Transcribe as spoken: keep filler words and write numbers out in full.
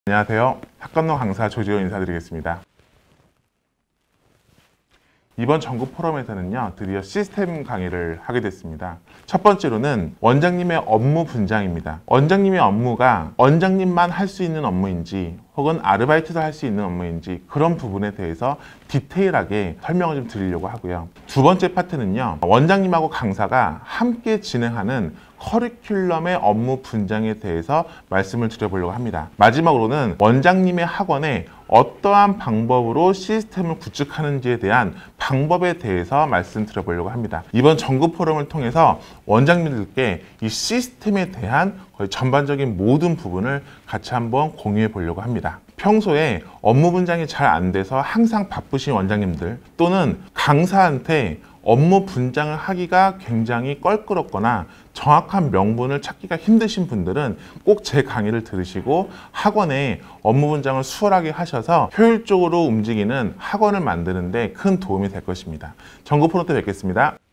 안녕하세요. 학감론 강사 조지호 인사드리겠습니다. 이번 전국 포럼에서는요, 드디어 시스템 강의를 하게 됐습니다. 첫 번째로는 원장님의 업무 분장입니다. 원장님의 업무가 원장님만 할 수 있는 업무인지 혹은 아르바이트도 할 수 있는 업무인지 그런 부분에 대해서 디테일하게 설명을 좀 드리려고 하고요. 두 번째 파트는요, 원장님하고 강사가 함께 진행하는 커리큘럼의 업무 분장에 대해서 말씀을 드려보려고 합니다. 마지막으로는 원장님의 학원에 어떠한 방법으로 시스템을 구축하는지에 대한 방법에 대해서 말씀드려보려고 합니다. 이번 전국 포럼을 통해서 원장님들께 이 시스템에 대한 거의 전반적인 모든 부분을 같이 한번 공유해 보려고 합니다. 평소에 업무 분장이 잘 안 돼서 항상 바쁘신 원장님들 또는 강사한테 업무 분장을 하기가 굉장히 껄끄럽거나 정확한 명분을 찾기가 힘드신 분들은 꼭 제 강의를 들으시고 학원에 업무 분장을 수월하게 하셔서 효율적으로 움직이는 학원을 만드는 데 큰 도움이 될 것입니다. 전국 포럼 때 뵙겠습니다.